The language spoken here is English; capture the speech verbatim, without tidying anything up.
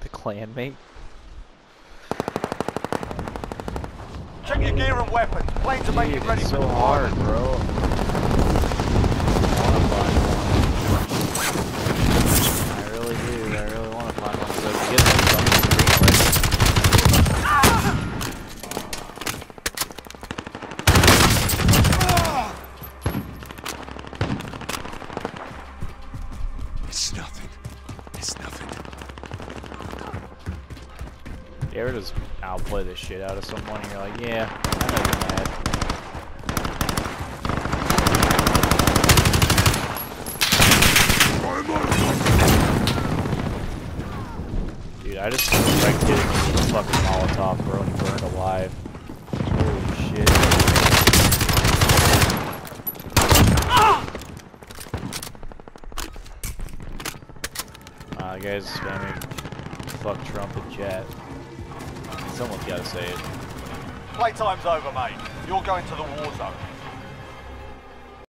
The clanmate. Check your gear and weapons. Planes are making Dude, ready it's for so the hard, bro. I really do. I really want to find one. So to get things on the screen, like. It's nothing. It's nothing. You ever just outplay the shit out of someone and you're like, yeah, I know you're mad. Dude, I just like getting a fucking Molotov, bro, and burned alive. Holy shit. Ah, uh, guys spamming fuck Trump and chat. Someone's gotta say it. Playtime's over, mate. You're going to the war zone.